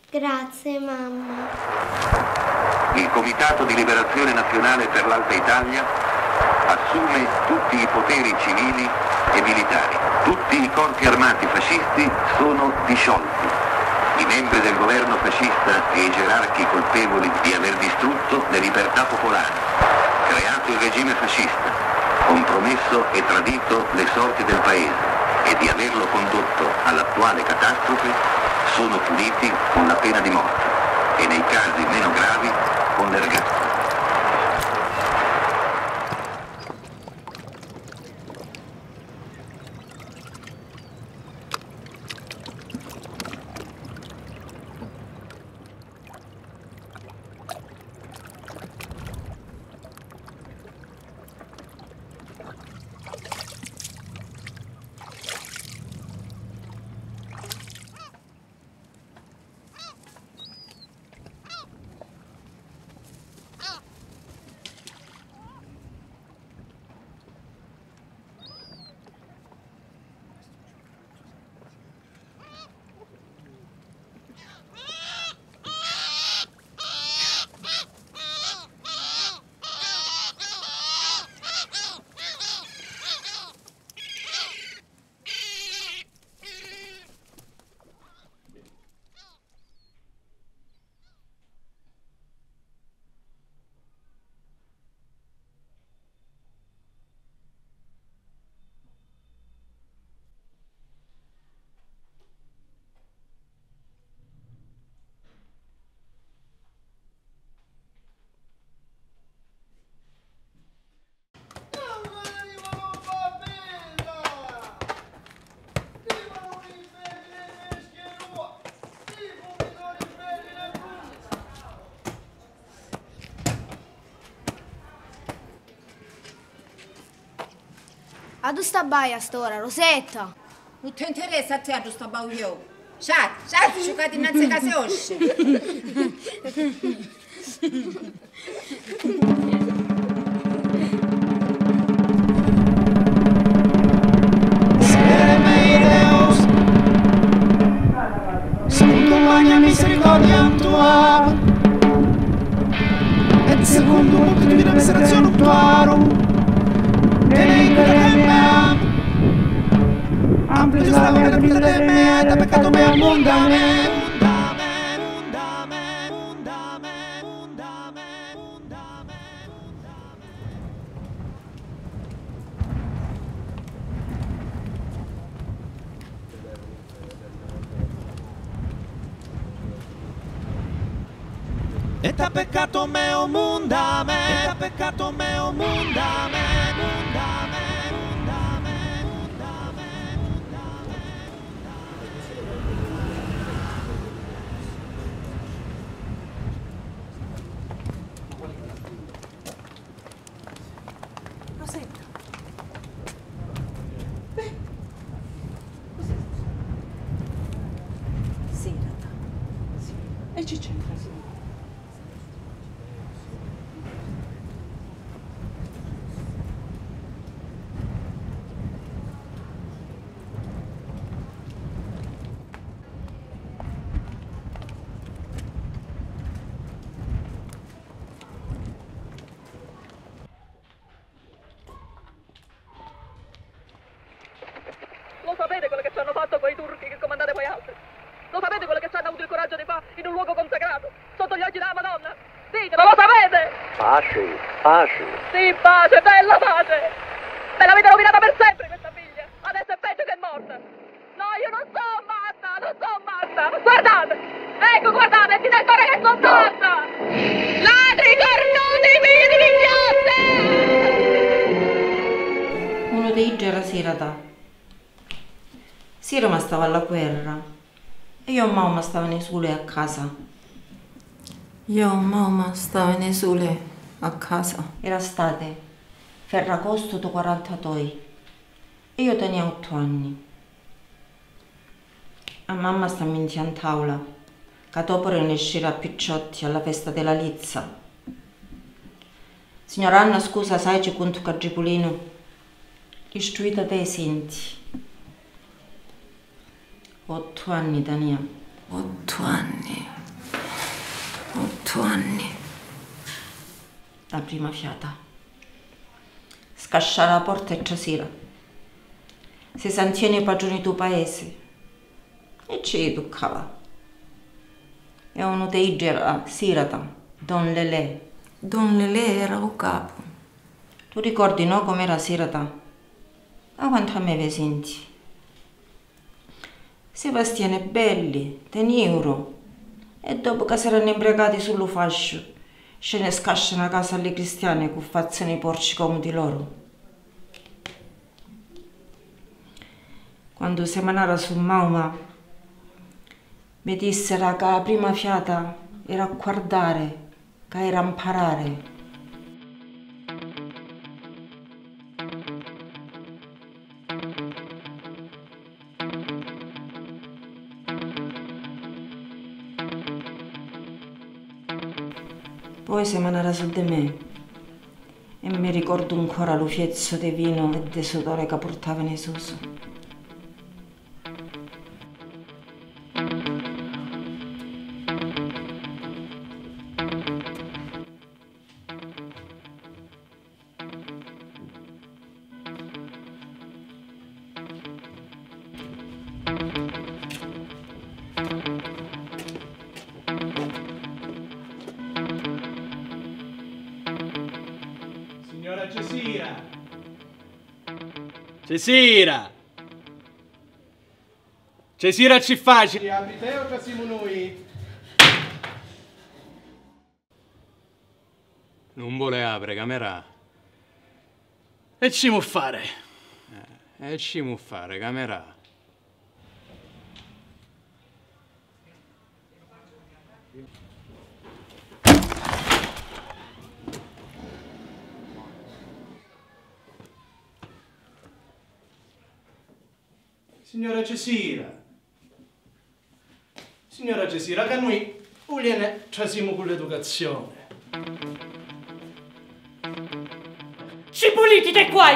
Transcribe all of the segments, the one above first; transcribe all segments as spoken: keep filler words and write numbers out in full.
Grazie, mamma. Il Comitato di Liberazione Nazionale per l'Alta Italia assume tutti i poteri civili e militari. Tutti i corpi armati fascisti sono disciolti. I membri del governo fascista e i gerarchi colpevoli di aver distrutto le libertà popolari, creato il regime fascista, compromesso e tradito le sorti del paese e di averlo condotto all'attuale catastrofe, sono puniti con la pena di morte e nei casi meno gravi con l'ergastolo. A dove sta baia a st'ora, Rosetta? Non ti interessa a te a dove sta baia io? Sciat, sciat, giocate innanzi a casa osce. Secondo la misericordia tua e secondo l'ultima di miserazione tua ampio di slava che la vita di me da peccato me abbonda me e da peccato me abbonda me e da peccato me abbonda me Lo sapete quello che ci hanno fatto quei turchi che comandate voi altri? Lo sapete quello che ci hanno avuto il coraggio di fare in un luogo consacrato, sotto gli occhi della Madonna? Ditelo, lo sapete? Pace, pace. Sì, pace, bella pace! Me l'avete rovinata per sempre questa figlia! Adesso è peggio che è morta! No, io non sono matta, non sono matta! Guardate! Ecco, guardate, dite ancora che sono matta! Ladri, cornuti, figli di minchiotte! Uno dei era Sirata. Siroma stava alla guerra e io e mamma stavo nei sole a casa. Io e mamma stavo nei sole a casa. Era estate, Ferragosto do quarantadue e io tenia otto anni. A mamma stava in tavola, che dopo ne uscire a picciotti alla festa della Lizza. Signora Anna, scusa, sai ci conto che Gipolino istruita dai senti. Otto anni tenia Otto anni. Otto anni. La prima fiata. Scasciare la porta e trasera. Si santiene i padroni tu paese. E ci toccava. E uno dei era Sirata, Don Lelè. Don Lelè era un capo. Tu ricordi, no, com'era Sirata? A quanto a me vi senti? Sebastiane belli, teniuro. E dopo che si erano imbriacati sullo fascio, ce ne scasciano a casa alle cristiane con fazioni porci comodi loro. Quando si manava su Mauma, mi dissero che la prima fiata era a guardare, che era a imparare. Poi si manava su di me e mi ricordo ancora lo fiezzo di vino e di sudore che portava nei suso. Signora Cesira! Cesira! Cesira ci facili, apri te o siamo noi? Non vuole apre, camera. E ci mu fare? Eh, e ci mu fare, camera. Signora Cesira, signora Cesira, che noi uliene trasiamo con l'educazione. Ci puliti te qua!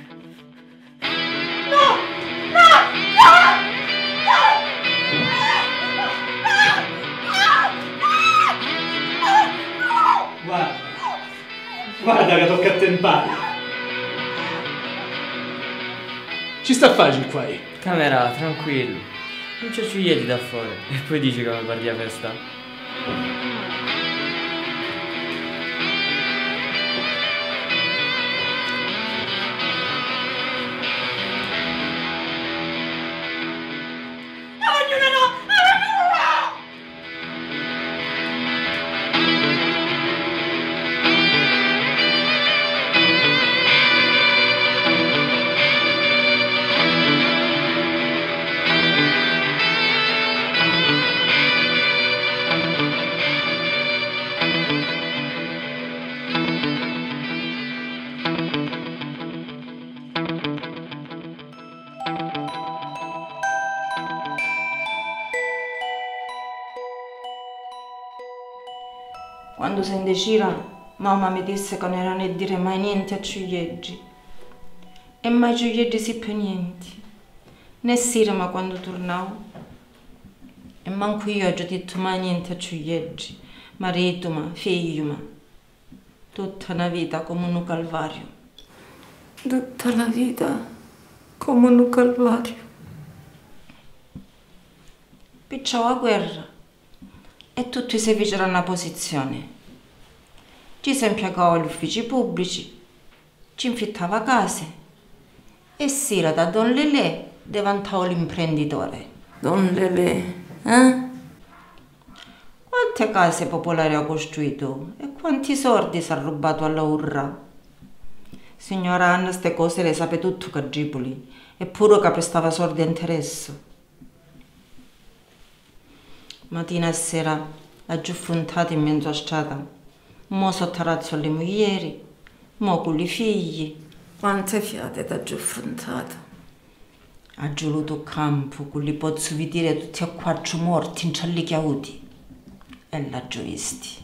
No! No! No! No! Guarda, guarda che tocca a te in pari. Ci sta facile qua. Camera, tranquillo. Non c'è ciuglieti da fuori. E poi dici come parli a festa? Quando si indecira, mamma mi disse che non era né dire mai niente a Ciuglieggi. E mai Ciuglieggi si più niente. Né Sirma quando tornavo. E manco io ho detto mai niente a Ciuglieggi. Marito, ma figlio, ma tutta una vita come un calvario. Tutta la vita come un calvario. Picciò la guerra e tutti si fecero una posizione. Ci si impiegava agli uffici pubblici, ci infittava case e Sira da Don Lelè diventava l'imprenditore. Don Lelè, eh? Quante case popolari ha costruito e quanti soldi si ha rubato alla urra. Signora Anna ste cose le sape tutto che Gipoli, eppure che prestava soldi a interesse. Mattina e sera ha giù affrontata in mezzo a strada, mo sotterrazzo alle moglieri, mo con i figli. Quante fiate t'ha giù affrontato? Ha giuluto campo, con li pozzo vedere tutti e quattro morti in cialli chiauti. E l'ha giù visti.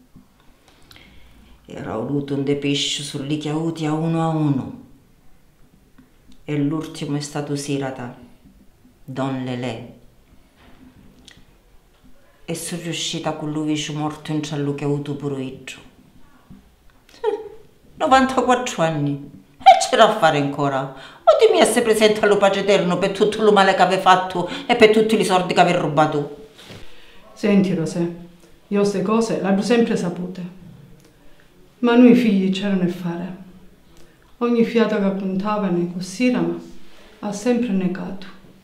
Era voluto un de pesce sulli chiauti a uno a uno. E l'ultimo è stato Sirata, Don Lelè. e sono riuscita con lui vicino morto in ciallo che ho avuto pure io. novantaquattro anni. E c'era a fare ancora. O di mi essere presente allo pace eterno per tutto il male che aveva fatto e per tutti i soldi che aveva rubato. Senti Rosè, io queste cose l'ho sempre sapute. Ma noi figli c'erano a fare. Ogni fiato che puntavano così ma ha sempre negato.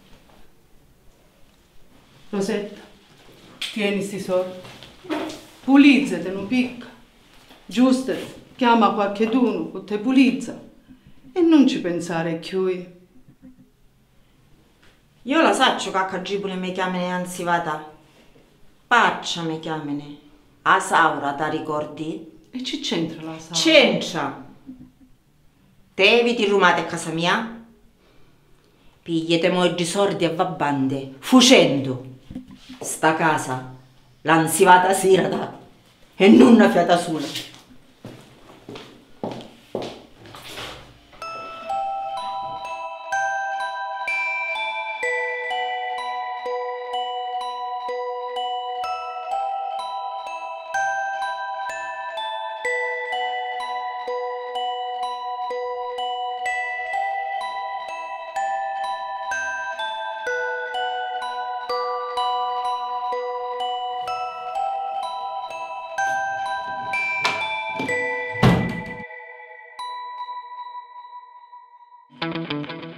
Rosetta, tieni sti soldi. Pulizzate, non picca. Giusto, chiama qualcheduno che te pulizza. E non ci pensare più. Io la saccio che a Gibule mi chiamano anzi vada. Paccia mi chiamano. A Saura, ti ricordi? E ci c'entra la Saura? C'entra. Te eviti rumate a casa mia? Pigliate mogli sordi e va bande, fucendo. Sta casa, l'anzivata sirata e non una fiata sola. Thank you.